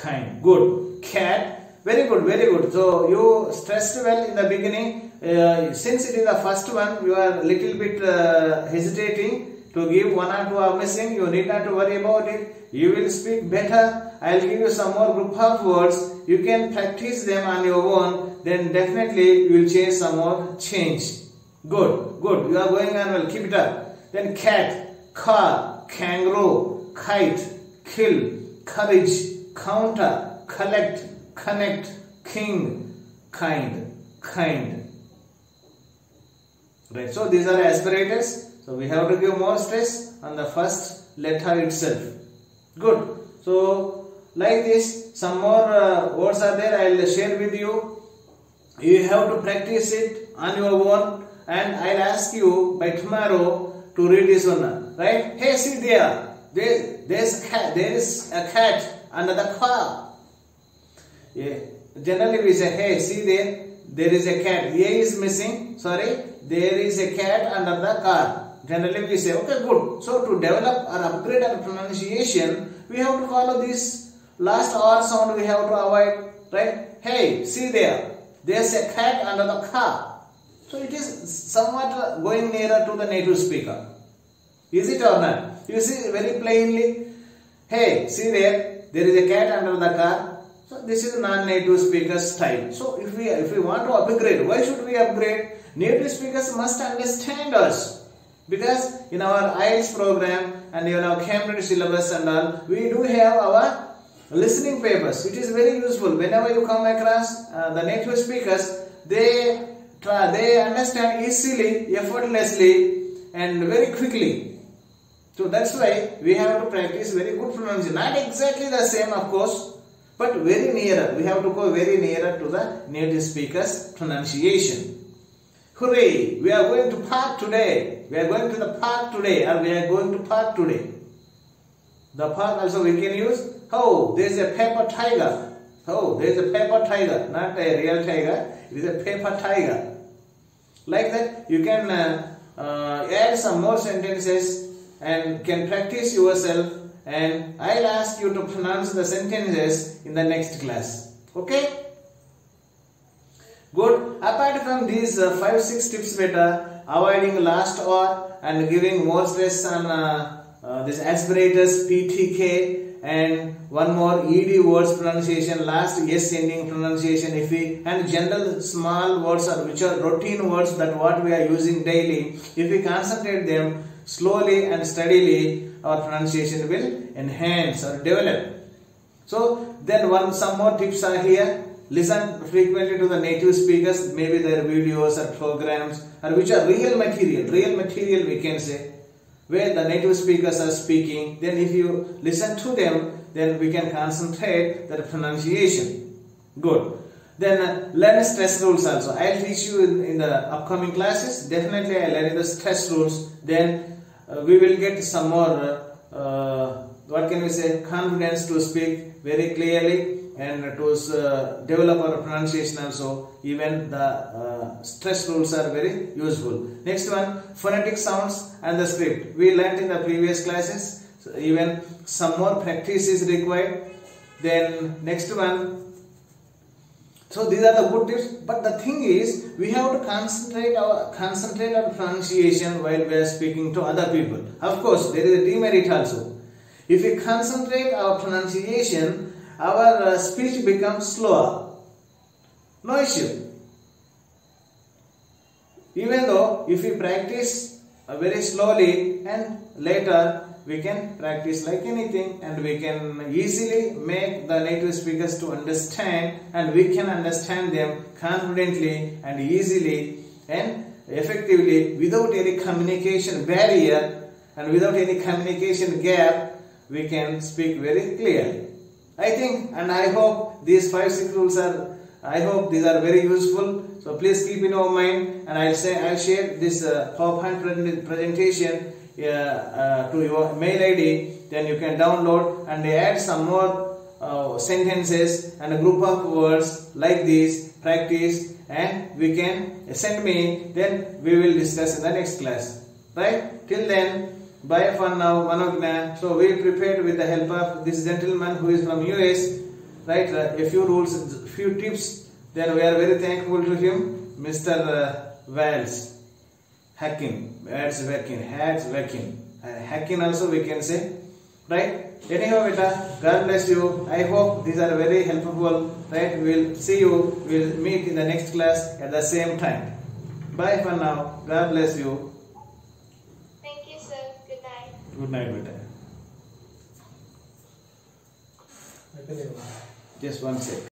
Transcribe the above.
kind. Good. Cat. Very good, very good. So you stressed well in the beginning. Since it is the first one, you are little bit hesitating to give one or two are missing. You need not to worry about it. You will speak better. I will give you some more group of words. You can practice them on your own. Then definitely you will change some more change. Good, good. You are going on well. Keep it up. Then cat, car, kangaroo, kite, kill, courage, counter, collect, connect, king, kind. Right. So these are aspirators. So we have to give more stress on the first letter itself. Good. So like this, some more words are there. I will share with you. You have to practice it on your own, and I will ask you by tomorrow to read this one. Right? Hey, see there. There is a cat under the car. Yeah. Generally we say, hey, see there is a cat. A is missing. Sorry, there is a cat under the car. Generally we say, okay, good. So to develop or upgrade our pronunciation, we have to follow this last R sound. We have to avoid. Right? Hey, see there. There's a cat under the car. So it is somewhat going nearer to the native speaker. Is it or not? You see very plainly. Hey, see there is a cat under the car. So this is non-native speaker style. So if we want to upgrade, why should we upgrade? Native speakers must understand us, because in our IELTS program and in our Cambridge syllabus and all, we do have our listening papers. It is very useful. Whenever you come across the native speakers, they understand easily, effortlessly, and very quickly. So that's why we have to practice very good pronunciation. Not exactly the same, of course, but very nearer. We have to go very nearer to the native speaker's pronunciation. Hooray! We are going to park today. We are going to the park today, or we are going to park today. The park also we can use. Oh, there is a paper tiger. Oh, there is a paper tiger, not a real tiger. It is a paper tiger. Like that, you can add some more sentences and can practice yourself. And I'll ask you to pronounce the sentences in the next class. Okay? Good. Apart from these 5-6 tips better, avoiding last R and giving more stress on this aspirators, PTK, and one more ED words pronunciation, last S ending pronunciation, and general small words which are routine words that what we are using daily. If we concentrate them slowly and steadily, our pronunciation will enhance or develop. So then some more tips are here. Listen frequently to the native speakers, maybe their videos or programs, or which are real material we can say, where the native speakers are speaking. Then if you listen to them, then we can concentrate the pronunciation. Good. Then learn stress rules also. I will teach you in the upcoming classes. Definitely I will learn the stress rules. Then we will get some more confidence to speak very clearly and to develop our pronunciation also. Even the stress rules are very useful. Next one, phonetic sounds and the script. We learnt in the previous classes. So even some more practice is required. Then next one. So these are the good tips. But the thing is, we have to concentrate our pronunciation while we are speaking to other people. Of course, there is a demerit also. If we concentrate our pronunciation, our speech becomes slower. No issue. Even though if we practice very slowly and later we can practice like anything, and we can easily make the native speakers to understand, and we can understand them confidently and easily and effectively without any communication barrier and without any communication gap. We can speak very clearly. I think and I hope these 5-6 rules are, I hope these are very useful. So please keep in your mind, and I'll share this PowerPoint presentation to your mail ID. Then you can download and add some more sentences and a group of words like this, practice, and we can send me. Then we will discuss in the next class. Right? Till then, bye for now, Manogna. So we prepared with the help of this gentleman who is from US. right? A few rules, few tips. Then we are very thankful to him, Mr. Wells. Hacking, hacking also we can say, right? Anyhow, beta, God bless you. I hope these are very helpful, right? We'll see you. We'll meet in the next class at the same time. Bye for now. God bless you. Thank you, sir. Good night. Good night, beta. Just one sec.